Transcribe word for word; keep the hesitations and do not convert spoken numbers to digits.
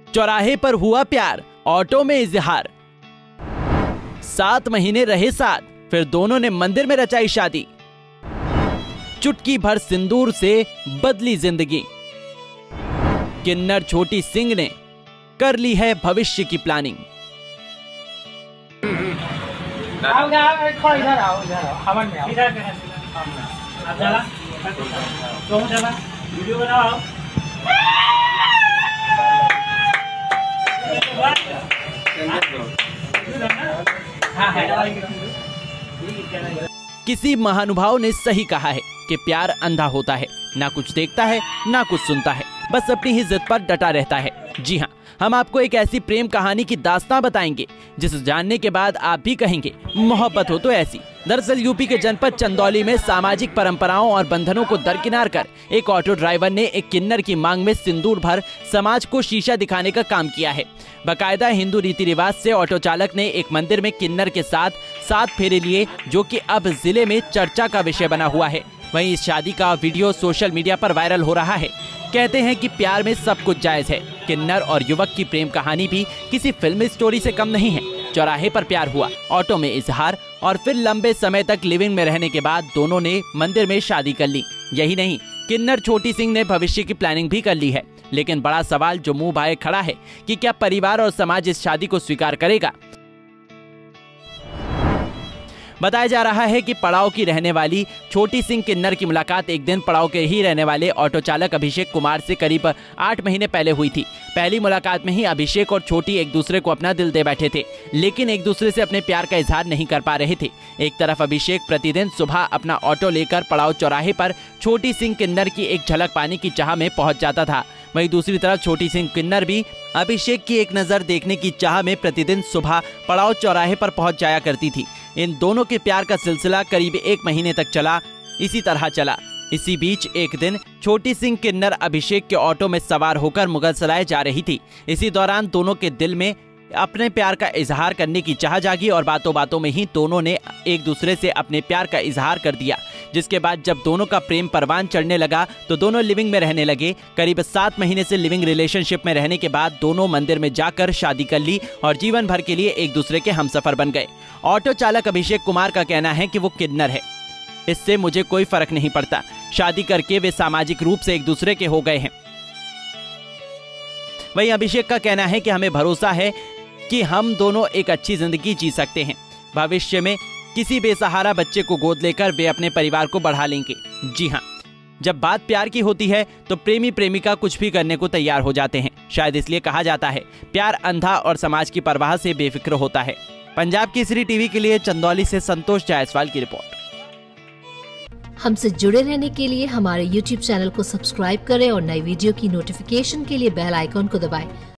चौराहे पर हुआ प्यार, ऑटो में इजहार। सात महीने रहे साथ, फिर दोनों ने मंदिर में रचाई शादी। चुटकी भर सिंदूर से बदली जिंदगी। किन्नर छोटी सिंह ने कर ली है भविष्य की प्लानिंग। आओ आओ थोड़ा इधर आओ इधर आओ हवन में आओ इधर आप चला तुम चला वीडियो बनाओ। किसी महानुभाव ने सही कहा है कि प्यार अंधा होता है, ना कुछ देखता है ना कुछ सुनता है, बस अपनी ही जिद पर डटा रहता है। जी हाँ, हम आपको एक ऐसी प्रेम कहानी की दास्तां बताएंगे जिसे जानने के बाद आप भी कहेंगे मोहब्बत हो तो ऐसी। दरअसल यूपी के जनपद चंदौली में सामाजिक परंपराओं और बंधनों को दरकिनार कर एक ऑटो ड्राइवर ने एक किन्नर की मांग में सिंदूर भर समाज को शीशा दिखाने का काम किया है। बाकायदा हिंदू रीति रिवाज से ऑटो चालक ने एक मंदिर में किन्नर के साथ सात फेरे लिए, जो कि अब जिले में चर्चा का विषय बना हुआ है। वहीं इस शादी का वीडियो सोशल मीडिया पर वायरल हो रहा है। कहते हैं कि प्यार में सब कुछ जायज है। किन्नर और युवक की प्रेम कहानी भी किसी फिल्मी स्टोरी से कम नहीं है। चौराहे पर प्यार हुआ, ऑटो में इजहार और फिर लंबे समय तक लिविंग में रहने के बाद दोनों ने मंदिर में शादी कर ली। यही नहीं, किन्नर छोटी सिंह ने भविष्य की प्लानिंग भी कर ली है। लेकिन बड़ा सवाल जो मुंह भाए खड़ा है कि क्या परिवार और समाज इस शादी को स्वीकार करेगा। बताया जा रहा है कि पड़ाव की रहने वाली छोटी सिंह किन्नर की मुलाकात एक दिन पड़ाव के ही रहने वाले ऑटो चालक अभिषेक कुमार से करीब आठ महीने पहले हुई थी। पहली मुलाकात में ही अभिषेक और छोटी एक दूसरे को अपना दिल दे बैठे थे, लेकिन एक दूसरे से अपने प्यार का इजहार नहीं कर पा रहे थे। एक तरफ अभिषेक प्रतिदिन सुबह अपना ऑटो लेकर पड़ाव चौराहे पर छोटी सिंह किन्नर की एक झलक पाने की चाह में पहुंच जाता था। वहीं दूसरी तरफ छोटी सिंह किन्नर भी अभिषेक की एक नजर देखने की चाह में प्रतिदिन सुबह पड़ाव चौराहे पर पहुंच जाया करती थी। इन दोनों के प्यार का सिलसिला करीब एक महीने तक चला। इसी तरह चला। इसी बीच एक दिन छोटी सिंह किन्नर अभिषेक के ऑटो में सवार होकर मुगलसराय जा रही थी। इसी दौरान दोनों के दिल में अपने प्यार का इजहार करने की चाह जागी और बातों बातों में ही दोनों ने एक दूसरे से अपने प्यार का इजहार कर दिया। जिसके बाद जब दोनों का प्रेम परवान चढ़ने लगा तो दोनों लिविंग में रहने लगे। करीब सात महीने से लिविंग रिलेशनशिप में रहने के बाद दोनों मंदिर में जाकर शादी कर ली और जीवन भर के लिए एक दूसरे के हमसफर बन गए। ऑटो चालक अभिषेक कुमार का कहना है कि वो किन्नर है, इससे मुझे कोई फर्क नहीं पड़ता। शादी करके वे सामाजिक रूप से एक दूसरे के हो गए हैं। वहीं अभिषेक का कहना है कि हमें भरोसा है कि हम दोनों एक अच्छी जिंदगी जी सकते हैं। भविष्य में किसी बेसहारा बच्चे को गोद लेकर वे अपने परिवार को बढ़ा लेंगे। जी हाँ, जब बात प्यार की होती है तो प्रेमी प्रेमिका कुछ भी करने को तैयार हो जाते हैं। शायद इसलिए कहा जाता है प्यार अंधा और समाज की परवाह से बेफिक्र होता है। पंजाब केसरी टीवी के लिए चंदौली से संतोष जायसवाल की रिपोर्ट। हमसे जुड़े रहने के लिए हमारे यूट्यूब चैनल को सब्सक्राइब करें और नई वीडियो की नोटिफिकेशन के लिए बेल आइकॉन को दबाएं।